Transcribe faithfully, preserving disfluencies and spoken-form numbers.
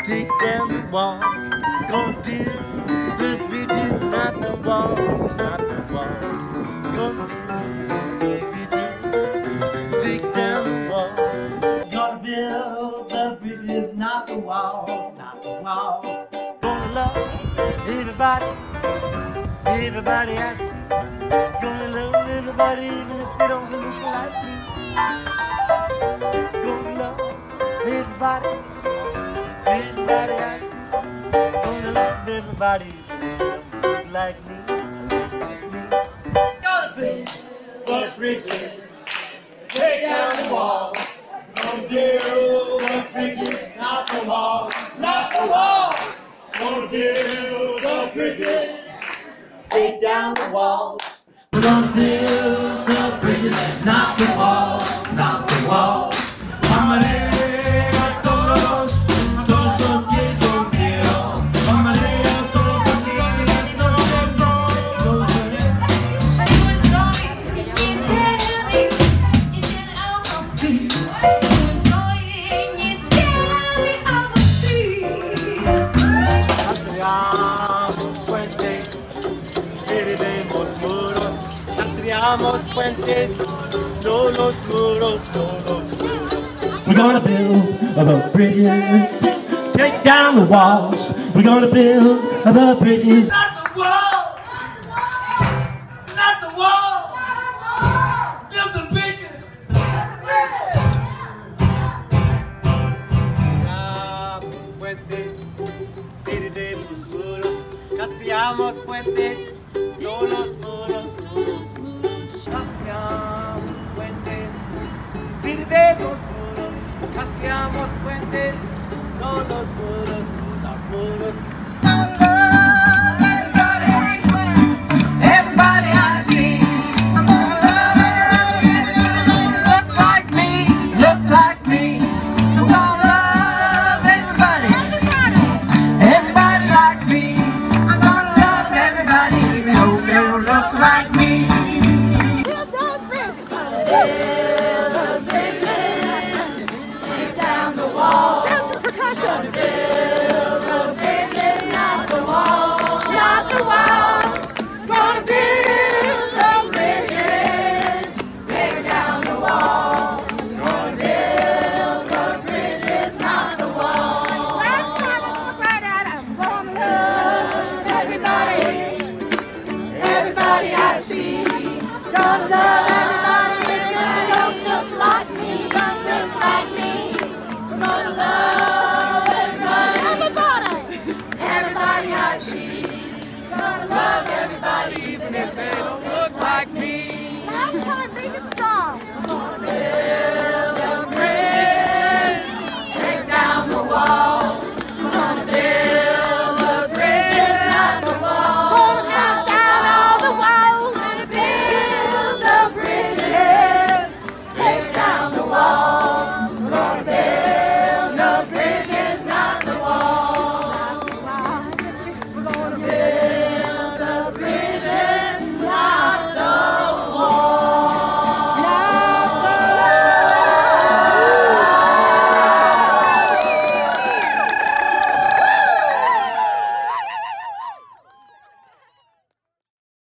take down the walls. Gonna build the bridges, not the walls, not the walls. Gonna build the bridges, take down the walls. Gonna build the bridges, not the walls, not the walls. Gonna love everybody, everybody I see. Gonna love everybody even if they don't look like me. Gonna love everybody, everybody I see. Gonna love everybody even if they don't look like me. It's gonna be the bridges, take down the walls. Gonna build the bridges, not the walls, not the walls. Gonna build the bridges, take down the walls. We're gonna build the bridges, not the walls, not the walls. Amaré a todos, a todos los que son míos. Amaré a todos los que son Construyamos puentes, no los muros, no los muros. We're gonna build the bridges, take down the walls. We're gonna build the bridges. Not the wall, not the wall. Build the bridges. Construyamos puentes, dividimos muros. Construyamos puentes, no los muros, no los muros. Construyamos puentes, dividimos muros. Construyamos puentes, no los muros, los muros. Everybody I see, I'm gonna love everybody, everybody look like me, look like me.